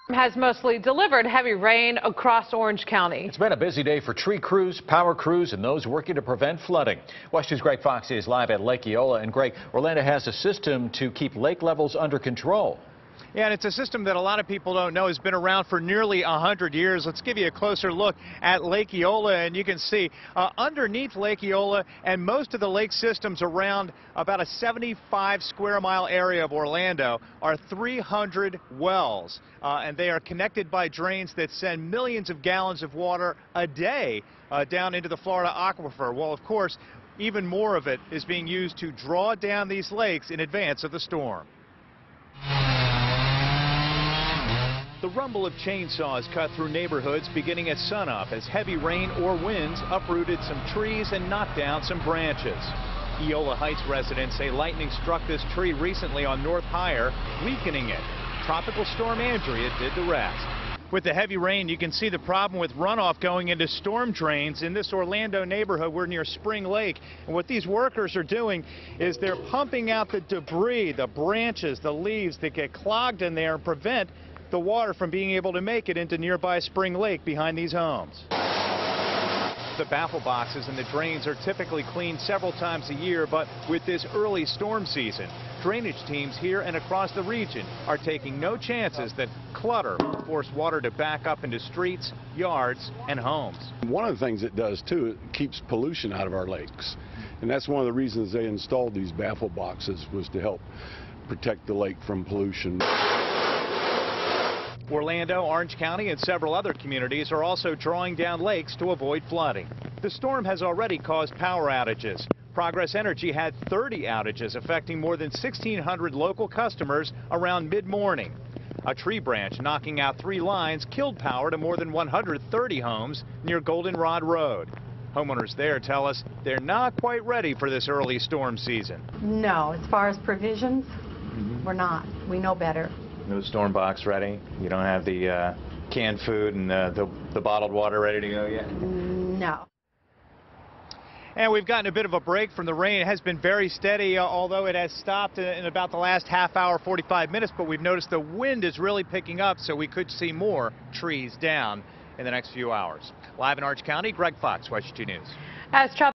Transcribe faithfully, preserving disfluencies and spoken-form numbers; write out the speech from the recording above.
Has mostly delivered heavy rain across Orange County. It's been a busy day for tree crews, power crews, and those working to prevent flooding. WESH News' Greg Fox is live at Lake Eola. And Greg, Orlando has a system to keep lake levels under control. Yeah, and it's a system that a lot of people don't know has been around for nearly one hundred years. Let's give you a closer look at Lake Eola, and you can see uh, underneath Lake Eola and most of the lake systems around about a seventy-five square mile area of Orlando are three hundred wells, uh, and they are connected by drains that send millions of gallons of water a day uh, down into the Florida aquifer. Well, of course, even more of it is being used to draw down these lakes in advance of the storm. The rumble of chainsaws cut through neighborhoods beginning at sunup as heavy rain or winds uprooted some trees and knocked down some branches. Eola Heights residents say lightning struck this tree recently on North Higher, weakening it. Tropical Storm Andrea did the rest. With the heavy rain, you can see the problem with runoff going into storm drains in this Orlando neighborhood. We're near Spring Lake, and what these workers are doing is they're pumping out the debris, the branches, the leaves that get clogged in there and prevent the water from being able to make it into nearby Spring Lake behind these homes. The baffle boxes and the drains are typically cleaned several times a year, but with this early storm season, drainage teams here and across the region are taking no chances that clutter will force water to back up into streets, yards, and homes. One of the things it does, too, it keeps pollution out of our lakes. And that's one of the reasons they installed these baffle boxes, was to help protect the lake from pollution. Orlando, Orange County, and several other communities are also drawing down lakes to avoid flooding. The storm has already caused power outages. Progress Energy had thirty outages affecting more than sixteen hundred local customers around mid-morning. A tree branch knocking out three lines killed power to more than one hundred thirty homes near Goldenrod Road. Homeowners there tell us they're not quite ready for this early storm season. No, as far as provisions, mm-hmm. we're not. We know better. No storm box ready? You don't have the uh, canned food and uh, the, the bottled water ready to go yet? No. And we've gotten a bit of a break from the rain. It has been very steady, uh, although it has stopped in, in about the last half hour, forty-five minutes. But we've noticed the wind is really picking up, so we could see more trees down in the next few hours. Live in Orange County, Greg Fox, WESH two News. As